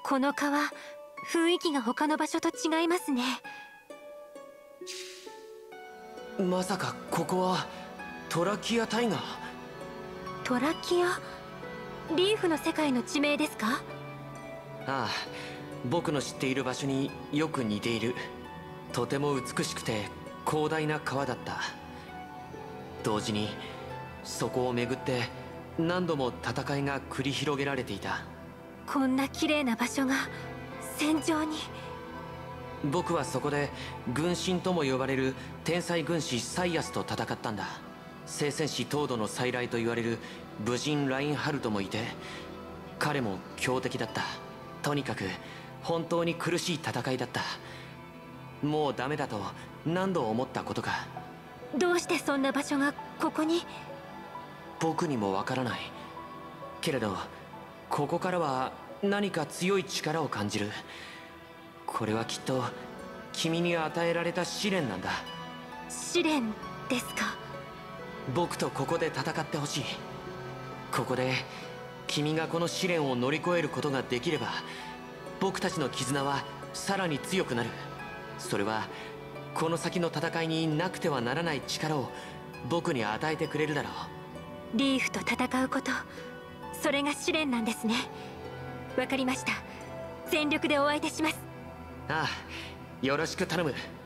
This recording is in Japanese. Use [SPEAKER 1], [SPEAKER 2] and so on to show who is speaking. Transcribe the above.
[SPEAKER 1] この川、雰囲気が他の場所と違いますね。
[SPEAKER 2] まさかここはトラキア大河？
[SPEAKER 1] トラキア？リーフの世界の地名ですか？
[SPEAKER 2] ああ、僕の知っている場所によく似ている。とても美しくて広大な川だった。同時にそこを巡って何度も戦いが繰り広げられていた。
[SPEAKER 1] こんな綺麗な場所が戦場に。
[SPEAKER 2] 僕はそこで軍神とも呼ばれる天才軍師サイアスと戦ったんだ。聖戦士東土の再来と言われる武人ラインハルトもいて、彼も強敵だった。とにかく本当に苦しい戦いだった。もうダメだと何度思ったことか。
[SPEAKER 1] どうしてそんな場所がここに？
[SPEAKER 2] 僕にもわからないけれど、ここからは何か強い力を感じる。これはきっと君に与えられた試練なんだ。
[SPEAKER 1] 試練ですか？
[SPEAKER 2] 僕とここで戦ってほしい。ここで君がこの試練を乗り越えることができれば、僕たちの絆はさらに強くなる。それはこの先の戦いになくてはならない力を僕に与えてくれるだろう。
[SPEAKER 1] リーフと戦うこと、それが試練なんですね。わかりました。全力でお相手します。
[SPEAKER 2] ああ、よろしく頼む。